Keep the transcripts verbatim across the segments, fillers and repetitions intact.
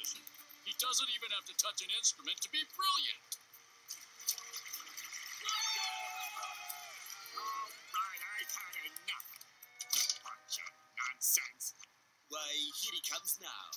musician. He doesn't even have to touch an instrument to be brilliant. All right, I've had enough. Bunch of nonsense. Why, here he comes now.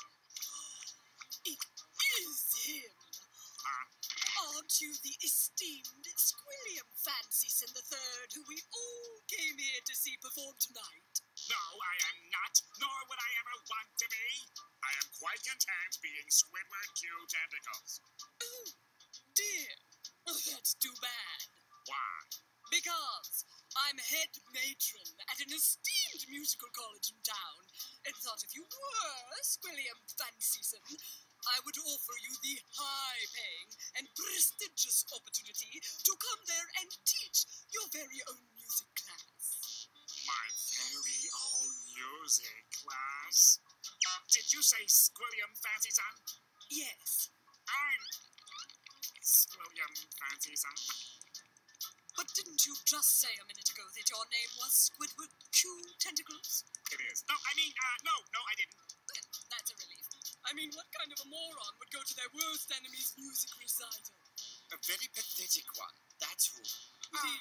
It is him. Huh? Aren't you the esteemed Squilliam Fancyson the Third, who we all came here to see perform tonight? No, I am not, nor would I ever want to be. I am quite content being Squidward Q Tentacles. Oh, dear. Oh, that's too bad. Why? Because I'm head matron at an esteemed musical college in town, and thought if you were Squilliam Fancyson, I would offer you the high-paying and prestigious opportunity to come there and teach your very own music class. My very own music class? Did you say Squilliam Fancyson? Yes, I'm Squilliam Fancyson. but didn't you just say a minute ago that your name was Squidward Q Tentacles? It is. No, I mean, uh, no, no, I didn't. Well, that's a relief. I mean, what kind of a moron would go to their worst enemy's music recital? A very pathetic one, that's who. Me.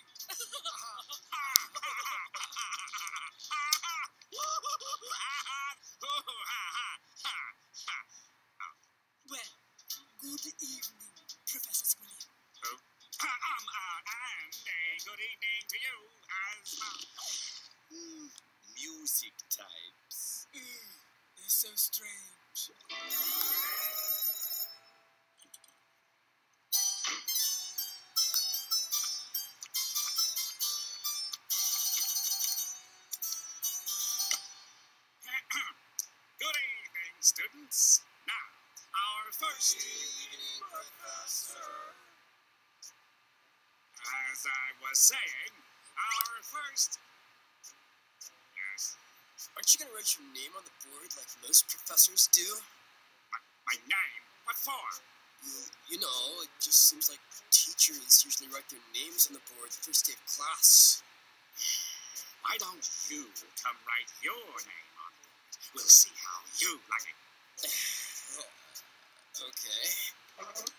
Well, good evening, Professor Squilliam. Oh. Um, uh, and a good evening to you as well. Hmm, music types. Ugh, they're so strange. Good evening, students. Now, our first... As I was saying, our first... Yes, Aren't you gonna write your name on the board like most professors do? my, my name. What for? You, you know, it just seems like teachers usually write their names on the board the first day of class. Why don't you come write your name on it? We'll see how you like it. Okay.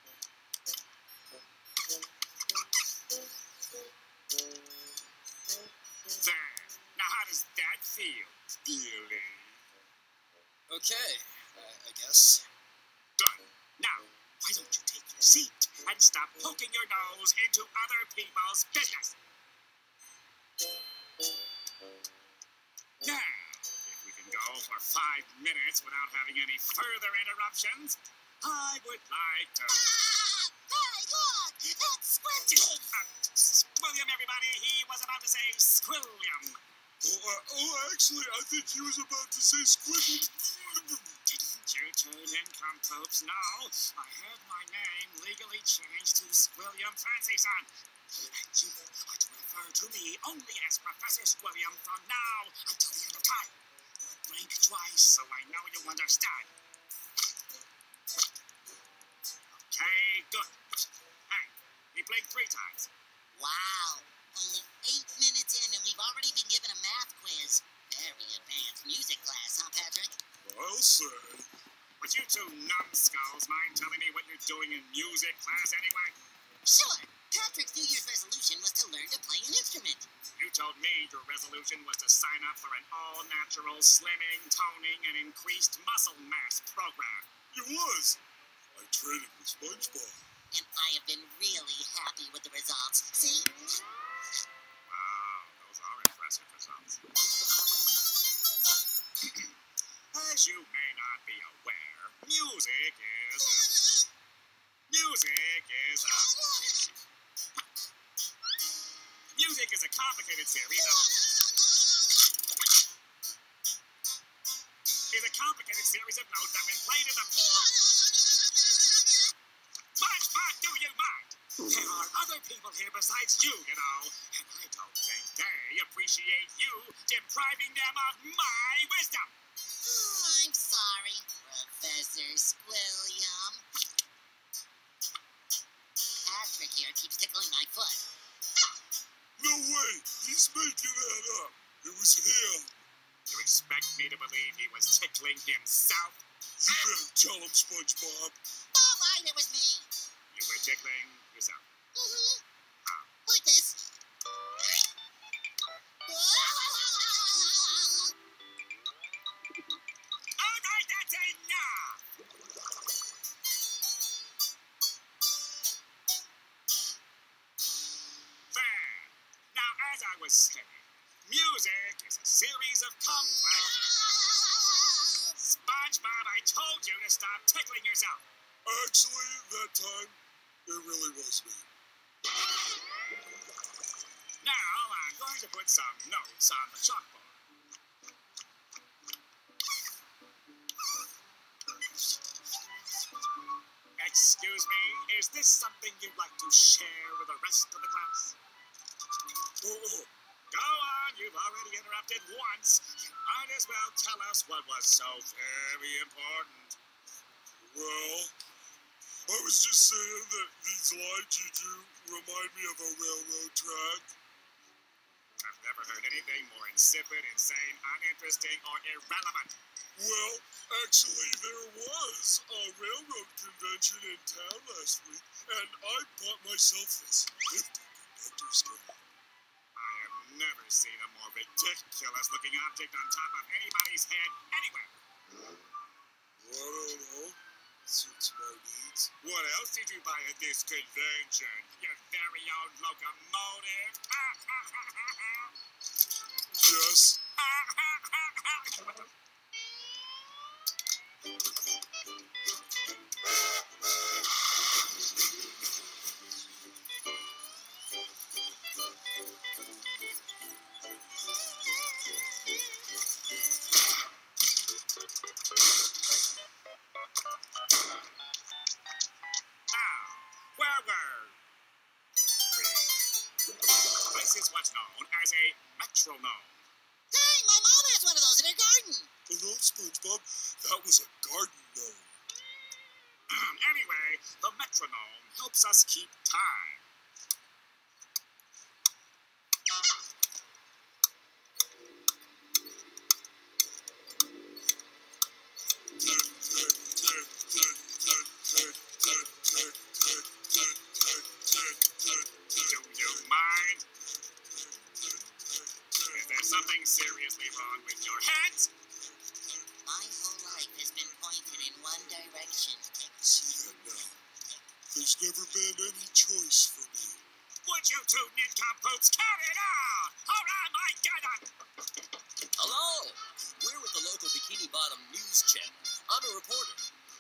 There. Now, how does that feel, Billy? Okay, uh, I guess. Good. Now, why don't you take your seat and stop poking your nose into other people's business? Now, if we can go for five minutes without having any further interruptions, I would like to... Hey, look! It's Squidward! Uh, William, everybody, he was about to say Squilliam. Oh, uh, oh, actually, I think he was about to say Squidward. Didn't you two nincompoops know? I had my name legally changed to Squilliam Fancyson. And you are to refer to me only as Professor Squilliam from now until the end of time. Blink twice so I know you understand. Okay, good. Hey, he blinked three times. Wow, only eight minutes in and we've already been given a math quiz. Very advanced music class, huh, Patrick? I'll say. Would you two numbskulls mind telling me what you're doing in music class anyway? Sure. Patrick's New Year's resolution was to learn to play an instrument. You told me your resolution was to sign up for an all-natural slimming, toning, and increased muscle mass program. It was. I traded with SpongeBob. And I have been really happy with the results. See? Wow, those are impressive results. As you may not be aware, music is... Music is a... Music is a complicated series of... is a complicated series of notes that when played in the... Much, much, do you mind? There are other people here besides you, you know, and I don't think they appreciate you depriving them of my wisdom. Oh, I'm sorry, Professor Squilliam. Patrick here keeps tickling my foot. No way! He's making that up. It was him. You expect me to believe he was tickling himself? You better tell him, SpongeBob. All right, it was me. You were tickling yourself. Mm-hmm. Like this. All right, that's enough. Fair. Now, as I was saying, music is a series of complex... SpongeBob, I told you to stop tickling yourself. Actually, that time, it really was me. Now, I'm going to put some notes on the chalkboard. Excuse me, is this something you'd like to share with the rest of the class? Oh, Go on, you've already interrupted once. You might as well tell us what was so very important. well, I was just saying that these lines you do remind me of a railroad track. I've never heard anything more insipid, insane, uninteresting, or irrelevant. Well, actually, there was a railroad convention in town last week, and I bought myself this nifty conductor's car. I have never seen a more ridiculous-looking object on top of anybody's head anywhere. I don't know. Suits my needs. What else did you buy at this convention? Your very own locomotive? Yes. Now, where were we? This is what's known as a metronome. Hey, my mom has one of those in her garden. Oh no, SpongeBob, that was a garden gnome. Anyway, the metronome helps us keep time. Do you mind? Is there something seriously wrong with your head? My whole life has been pointed in one direction. See that now? There's never been any choice for me. Would you two nincompoops carry it on? All right, my God! Hello! We're with the local Bikini Bottom news channel. I'm a reporter.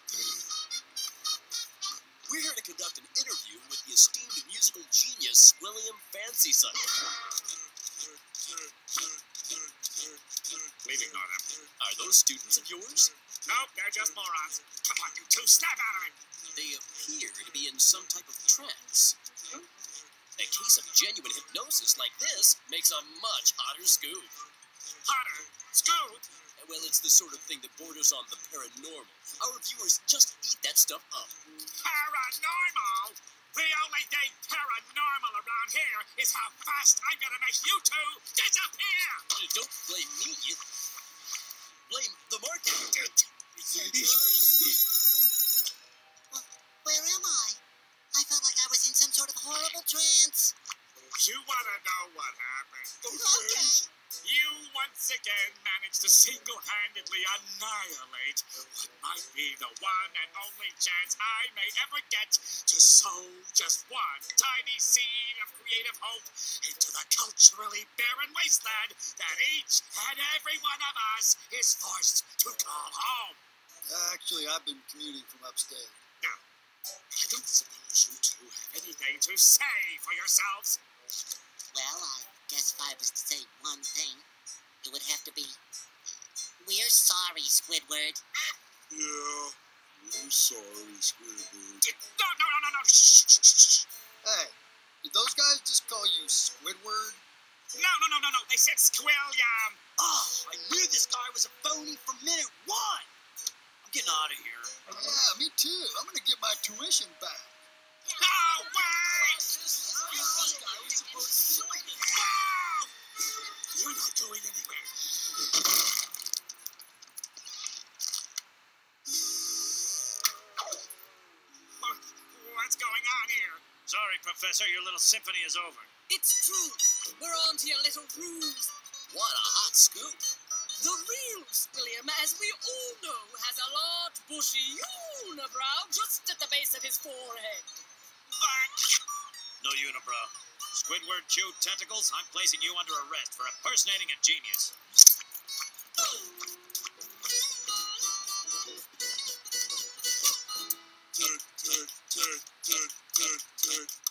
We're here to conduct an interview with the esteemed musical genius, William Fancyson. Please ignore them. Are those students of yours? Nope, they're just morons. Come on, you two, snap out of it! They appear to be in some type of trance. A case of genuine hypnosis like this makes a much hotter scoop. Hotter, Scoot! Well, it's the sort of thing that borders on the paranormal. Our viewers just eat that stuff up. Paranormal? The only thing paranormal around here is how fast I'm gonna make you two disappear! Don't blame me. Blame the market. Well, where am I? I felt like I was in some sort of horrible trance. You wanna know what happened? Okay. You once again managed to single-handedly annihilate what might be the one and only chance I may ever get to sow just one tiny seed of creative hope into the culturally barren wasteland that each and every one of us is forced to call home. Actually, I've been commuting from upstate. Now, I don't suppose you two have anything to say for yourselves. Well, I guess if I was to say one thing, it would have to be, we're sorry, Squidward. Yeah, we're sorry, Squidward. No, no, no, no, no. Shh, shh, shh, shh. Hey, did those guys just call you Squidward? No, no, no, no, no. They said Squilliam. Oh, I knew this guy was a phony from minute one. I'm getting out of here. Yeah, me too. I'm gonna get my tuition back. No, wait! This guy was supposed to join us. No! You're not going anywhere. Sorry, Professor, your little symphony is over. It's true. We're on to your little ruse. What a hot scoop. The real Squilliam, as we all know, has a large, bushy unibrow just at the base of his forehead. No unibrow. Squidward chewed tentacles, I'm placing you under arrest for impersonating a genius. Ted, Ted, Ted, Ted, Ted, Ted.